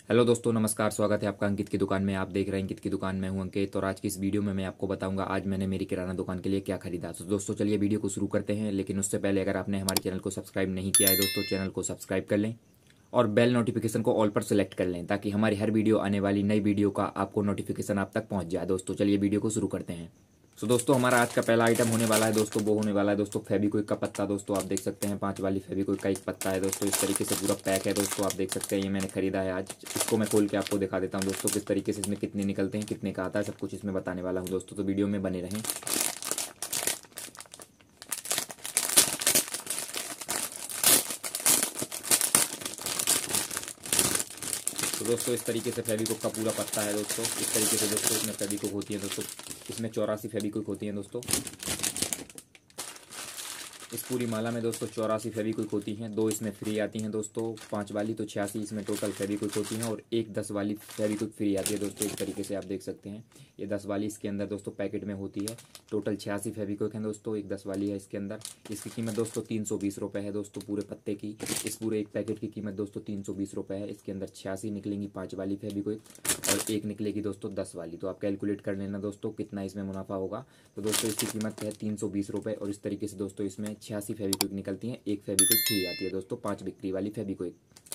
Hello दोस्तों, नमस्कार। स्वागत है आपका अंकित की दुकान में। आप देख रहे हैं अंकित की दुकान में हूं अंकित, और आज की इस वीडियो में मैं आपको बताऊंगा आज मैंने मेरी किराना दुकान के लिए क्या खरीदा। तो दोस्तों चलिए वीडियो को शुरू करते हैं, लेकिन उससे पहले अगर आपने हमारे चैनल को सब्सक्राइब नहीं किया है दोस्तों, चैनल को सब्सक्राइब कर लें और बेल नोटिफिकेशन को ऑल पर सेलेक्ट कर लें, ताकि हमारी हर वीडियो आने वाली नई वीडियो का आपको नोटिफिकेशन आप तक पहुंच जाए। दोस्तों चलिए वीडियो को शुरू करते हैं। तो दोस्तों हमारा आज का पहला आइटम होने वाला है दोस्तों, वो होने वाला है दोस्तों फेविक्विक का पत्ता। दोस्तों आप देख सकते हैं 5 वाली फेविक्विक का एक पत्ता है दोस्तों। इस तरीके से पूरा पैक है दोस्तों, आप देख सकते हैं। ये मैंने खरीदा है आज। इसको मैं खोल के आपको दिखा देता हूँ दोस्तों किस तरीके से इसमें कितने निकलते हैं, कितने का आता है, सब कुछ इसमें बताने वाला हूँ दोस्तों, तो वीडियो में बने रहें। तो दोस्तों इस तरीके से फेविक्विक का पूरा पत्ता है दोस्तों। इस तरीके से दोस्तों इसमें फेविक्विक होती है दोस्तों। इसमें 84 फेविक्विक होती हैं दोस्तों। इस पूरी माला में दोस्तों 84 फेविक्विक होती हैं। 2 इसमें फ्री आती हैं दोस्तों, 5 वाली, तो 86 इसमें टोटल फेविक्विक होती हैं, और एक 10 वाली फेविक्विक फ्री आती है दोस्तों। इस तरीके से आप देख सकते हैं, ये 10 वाली इसके अंदर दोस्तों पैकेट में होती है। टोटल 86 फेविक्विक हैं दोस्तों, एक 10 वाली है इसके अंदर। इसकी कीमत दोस्तों 320 रुपये है दोस्तों पूरे पत्ते की। इस पूरे एक पैकेट की कीमत दोस्तों 320 रुपये है। इसके अंदर 86 निकलेंगी 5 वाली फेविक्विक और एक निकलेगी दोस्तों 10 वाली। तो आप कैलकुलेट कर लेना दोस्तों कितना इसमें मुनाफा होगा। तो दोस्तों इसकी कीमत है 320 रुपये, और इस तरीके से दोस्तों इसमें 86 फेविक्विक निकलती हैं। एक फेविक्विक फ्री आती है दोस्तों, 5 बिक्री वाली फेविक्विक।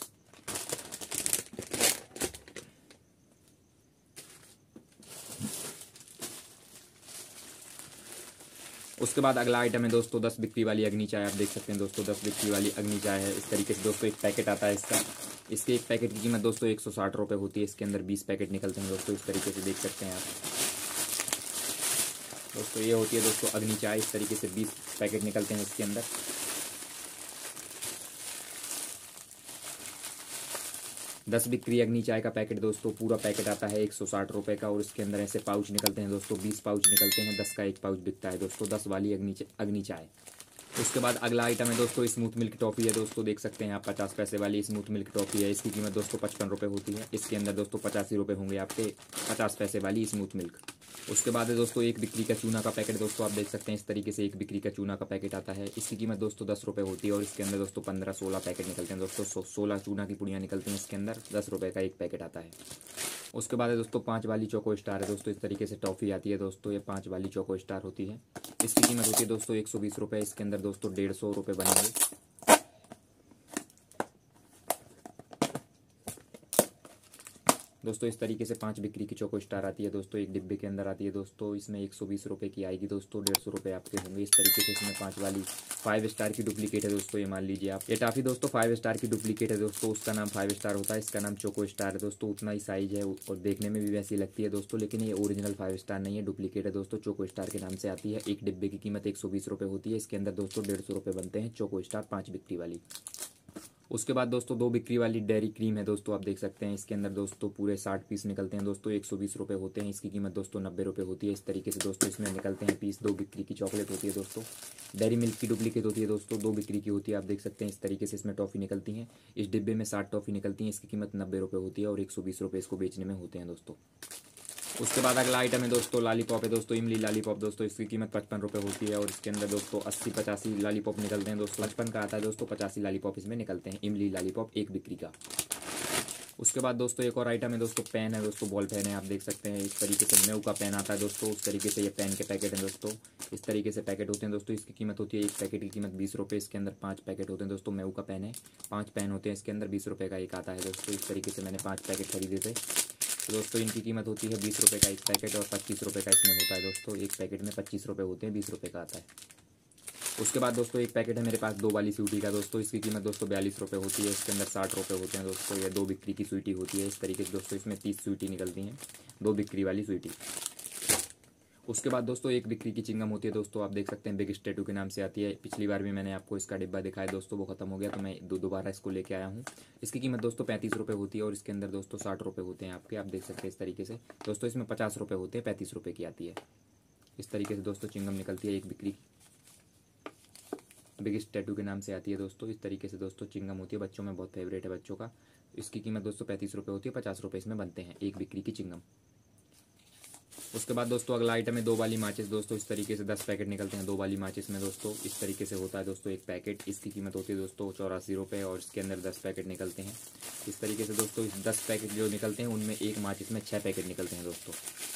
उसके बाद अगला आइटम है दोस्तों 10 बिक्री वाली अग्नि चाय। आप देख सकते हैं दोस्तों 10 बिक्री वाली अग्नि चाय है। इस तरीके से दोस्तों एक पैकेट आता है इसका। इसके एक पैकेट की कीमत दोस्तों 160 रुपये होती है। इसके अंदर 20 पैकेट निकलते हैं दोस्तों। इस तरीके से देख सकते हैं आप दोस्तों, ये होती है दोस्तों अग्नि चाय। इस तरीके से 20 पैकेट निकलते हैं इसके अंदर। 10 बिक्री अग्नि चाय का पैकेट दोस्तों, पूरा पैकेट आता है 160 रुपये का, और इसके अंदर ऐसे पाउच निकलते हैं दोस्तों। 20 पाउच निकलते हैं, 10 का एक पाउच बिकता है दोस्तों 10 वाली अग्नि चाय। उसके बाद अगला आइटम है दोस्तों स्मूथ मिल्क टॉफ़ी है दोस्तों। देख सकते हैं आप 50 पैसे वाली स्मूथ मिल्क टॉफ़ी है। इसकी कीमत दोस्तों 55 रुपये होती है। इसके अंदर दोस्तों 85 रुपये होंगे आपके 50 पैसे वाली स्मूथ मिल्क। उसके बाद है दोस्तों एक बिक्री का चूना का पैकेट दोस्तों। आप देख सकते हैं इस तरीके से एक बिक्री का चूना का पैकेट आता है। इसकी कीमत दोस्तों 10 रुपये होती है, और इसके अंदर दोस्तों 15-16 पैकेट निकलते हैं दोस्तों। 16 चूना की पुड़ियाँ निकलती हैं इसके अंदर। 10 रुपये का एक पैकेट आता है। उसके बाद है दोस्तों 5 वाली चोको स्टार है दोस्तों। इस तरीके से टॉफ़ी आती है दोस्तों, ये 5 वाली चोको स्टार होती है। इसकी कीमत होती है दोस्तों 120 रुपये। इसके अंदर दोस्तों 150 रुपये बनेंगे। दोस्तों इस तरीके से 5 बिक्री की चोको स्टार आती है दोस्तों, एक डिब्बे के अंदर आती है दोस्तों। इसमें 120 रुपये की आएगी दोस्तों, 150 रुपये आपके होंगे। इस तरीके से इसमें 5 वाली 5 स्टार की डुप्लीकेट है दोस्तों। ये मान लीजिए आप, ये टॉफ़ी दोस्तों 5 स्टार की डुप्लीकेट है दोस्तों। उसका नाम 5 स्टार होता है, इसका नाम चोको स्टार है दोस्तों। उतना ही साइज है और देखने में भी वैसी लगती है दोस्तों, लेकिन ये ओरिजिनल 5 स्टार नहीं है, डुप्लीकेट है दोस्तों। चोको स्टार के नाम से आती है। एक डिब्बे की कीमत 120 रुपये होती है। इसके अंदर दोस्तों 150 रुपये बनते हैं चोको स्टार 5 बिक्री वाली। उसके बाद दोस्तों 2 बिक्री वाली डेयरी क्रीम है दोस्तों। आप देख सकते हैं इसके अंदर दोस्तों पूरे 60 पीस निकलते हैं दोस्तों। 120 रुपये होते हैं। इसकी कीमत दोस्तों 90 रुपये होती है। इस तरीके से दोस्तों इसमें निकलते हैं पीस। 2 बिक्री की चॉकलेट होती है दोस्तों। डेयरी मिल्क की डुप्लीकेट होती है दोस्तों, 2 बिक्री की होती है। आप देख सकते हैं इस तरीके से इसमें टॉफ़ी निकलती हैं। इस डिब्बे में 60 टॉफ़ी निकलती हैं। इसकी कीमत 90 रुपये होती है, और 120 रुपये इसको बेचने में होते हैं दोस्तों। उसके बाद अगला आइटम है दोस्तों लॉलीपॉप है दोस्तों, इमली लॉलीपॉप दोस्तों। इसकी कीमत 55 रुपये होती है, और इसके अंदर दोस्तों 80-85 लॉलीपॉप निकलते हैं दोस्तों। 55 का आता है दोस्तों, 85 लॉलीपॉप इसमें निकलते हैं। इमली लॉलीपॉप एक बिक्री का। उसके बाद दोस्तों एक और आइटम है दोस्तों, पेन है दोस्तों, बॉल पेन है। आप देख सकते हैं इस तरीके से मेव का पेन आता है दोस्तों। उस तरीके से ये पेन के पैकेट हैं दोस्तों। इस तरीके से पैकेट होते हैं दोस्तों। इसकी कीमत होती है, एक पैकेट की कीमत 20 रुपये। इसके अंदर 5 पैकेट होते हैं दोस्तों। मेव का पेन है, 5 पेन होते हैं इसके अंदर। 20 रुपये का एक आता है दोस्तों। इस तरीके से मैंने 5 पैकेट खरीदे थे। तो दोस्तों इनकी कीमत होती है 20 रुपये का एक पैकेट, और 25 रुपये का इसमें होता है दोस्तों। एक पैकेट में 25 रुपये होते हैं, 20 रुपये का आता है। उसके बाद दोस्तों एक पैकेट है मेरे पास 2 वाली स्वीटी का दोस्तों। इसकी कीमत दोस्तों 42 रुपये होती है। इसके अंदर 60 रुपये होते हैं दोस्तों। ये 2 बिक्री की स्वीटी होती है। इस तरीके से दोस्तों इसमें 30 स्वीटी निकलती हैं, 2 बिक्री वाली स्वीटी। उसके बाद दोस्तों एक बिक्री की चिंगम होती है दोस्तों। आप देख सकते हैं बिग स्टैटू के नाम से आती है। पिछली बार भी मैंने आपको इसका डिब्बा दिखाया दोस्तों, वो खत्म हो गया, तो मैं दोबारा इसको लेके आया हूँ। इसकी कीमत दोस्तों 35 रुपये होती है, और इसके अंदर दोस्तों 60 रुपये होते हैं आपके। आप देख सकते हैं इस तरीके से दोस्तों इसमें 50 रुपये होते हैं, 35 रुपये की आती है। इस तरीके से दोस्तों चिंगम निकलती है एक बिक्री, बिग स्टैटू के नाम से आती है दोस्तों। इस तरीके से दोस्तों चिंगम होती है, बच्चों में बहुत फेवरेट है बच्चों का। इसकी कीमत दोस्तों 35 रुपये होती है, 50 रुपये इसमें बनते हैं एक बिक्री की चिंगम। उसके बाद दोस्तों अगला आइटम है 2 वाली माचिस। दोस्तों इस तरीके से 10 पैकेट निकलते हैं 2 वाली माचिस में। दोस्तों इस तरीके से होता है दोस्तों एक पैकेट। इसकी कीमत होती है दोस्तों 84 रुपये और इसके अंदर 10 पैकेट निकलते हैं। इस तरीके से दोस्तों इस 10 पैकेट जो निकलते हैं उनमें एक माचिस में 6 पैकेट निकलते हैं दोस्तों।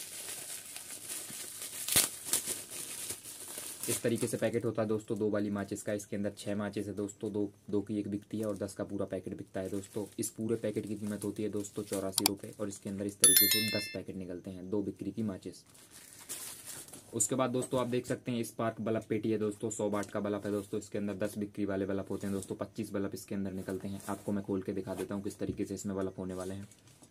इस तरीके से पैकेट होता है दोस्तों 2 वाली माचिस का। इसके अंदर 6 माचिस है दोस्तों, दो की एक बिकती है और 10 का पूरा पैकेट बिकता है दोस्तों। इस पूरे पैकेट की कीमत होती है दोस्तों 84 रुपये और इसके अंदर इस तरीके से 10 पैकेट निकलते हैं 2 बिक्री की माचिस। उसके बाद दोस्तों आप देख सकते हैं स्पार्क बल्ब पेटी है दोस्तों, 100 वाट का बल्ब है दोस्तों। इसके अंदर 10 बिक्री वाले बल्ब होते हैं दोस्तों, 25 बल्ब इसके अंदर निकलते हैं। आपको मैं खोल के दिखा देता हूँ किस तरीके से इसमें बल्ब होने वाले हैं।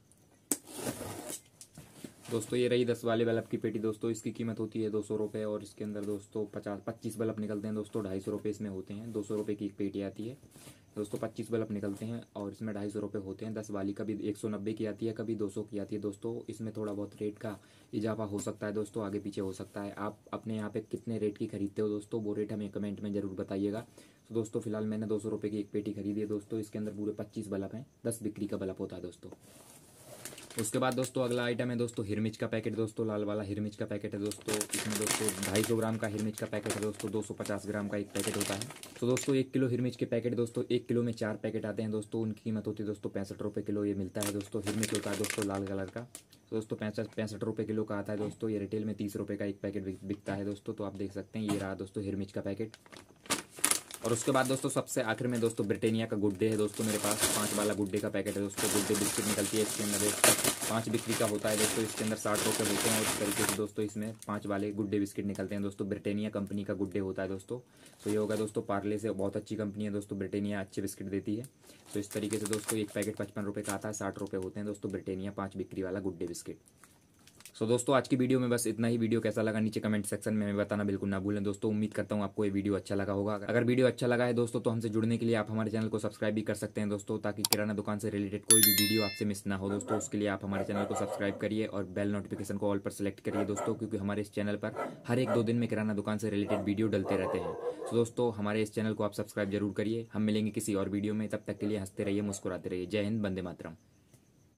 दोस्तों ये रही 10 वाले बल्ब की पेटी दोस्तों। इसकी कीमत होती है 200 रुपये और इसके अंदर दोस्तों 25 बल्ब निकलते हैं दोस्तों। 250 रुपये इसमें होते हैं। 200 रुपये की एक पेटी आती है दोस्तों, 25 बल्ब निकलते हैं और इसमें 250 रुपये होते हैं। 10 वाली कभी 190 की आती है, कभी 200 की आती है दोस्तों। इसमें थोड़ा बहुत रेट का इजाफा हो सकता है दोस्तों, आगे पीछे हो सकता है। आप अपने यहाँ पे कितने रेट की खरीदते हो दोस्तों, वो रेट हमें कमेंट में जरूर बताइएगा। तो दोस्तों फिलहाल मैंने 200 रुपये की एक पेटी खरीदी है दोस्तों। इसके अंदर पूरे 25 बल्ब हैं, 10 बिक्री का बल्ब होता है दोस्तों। उसके बाद दोस्तों अगला आइटम है दोस्तों हिरमिच का पैकेट दोस्तों, लाल वाला हिरमिच का पैकेट है दोस्तों। इसमें दोस्तों 250 ग्राम का हिरमिच का पैकेट है दोस्तों, 250 ग्राम का एक पैकेट होता है। तो दोस्तों 1 किलो हिरमिच के पैकेट दोस्तों, 1 किलो में 4 पैकेट आते हैं दोस्तों। उनकी कीमत होती है दोस्तों 65 रुपये किलो ये मिलता है दोस्तों। हिरमिच होता है दोस्तों लाल कलर का। तो दोस्तों 65 रुपये किलो का आता है दोस्तों। ये रिटेल में 30 रुपये का एक पैकेट बिकता है दोस्तों। तो आप देख सकते हैं ये रहा दोस्तों हिरमिच का पैकेट। और उसके बाद दोस्तों सबसे आखिर में दोस्तों ब्रिटानिया का गुड डे है दोस्तों मेरे पास। 5 वाला गुड डे का पैकेट है दोस्तों। गुड डे बिस्किट निकलती है इसके अंदर 5 बिक्री का होता है दोस्तों। इसके अंदर 60 रुपये होते हैं और इस तरीके से दोस्तों इसमें 5 वाले गुड डे बिस्किट निकलते हैं दोस्तों। ब्रिटानिया कंपनी का गुड डे होता है दोस्तों। तो ये होगा दोस्तों पार्ले से, बहुत अच्छी कंपनी है दोस्तों। ब्रिटानिया अच्छे बिस्किट देती है। तो इस तरीके से दोस्तों एक पैकेट 55 रुपये का आता है, 60 रुपये होते हैं दोस्तों ब्रिटानिया 5 बिक्री वाला गुड डे बिस्किट। सो दोस्तों आज की वीडियो में बस इतना ही। वीडियो कैसा लगा नीचे कमेंट सेक्शन में हमें बताना बिल्कुल ना भूलें दोस्तों। उम्मीद करता हूँ आपको ये वीडियो अच्छा लगा होगा। अगर वीडियो अच्छा लगा है दोस्तों तो हमसे जुड़ने के लिए आप हमारे चैनल को सब्सक्राइब भी कर सकते हैं दोस्तों, ताकि किराना दुकान से रिलेटेड कोई भी वीडियो आपसे मिस ना हो दोस्तों। उसके लिए आप हमारे चैनल को सब्सक्राइब करिए और बेल नोटिफिकेशन को ऑल पर सेलेक्ट करिए दोस्तों, क्योंकि हमारे इस चैनल पर हर 1-2 दिन में किराना दुकान से रिलेटेड वीडियो डलते रहते हैं। तो दोस्तों हमारे इस चैनल को आप सब्सक्राइब जरूर करिए। हम मिलेंगे किसी और वीडियो में, तब तक के लिए हंसते रहिए, मुस्कुराते रहिए। जय हिंद, वंदे मातरम।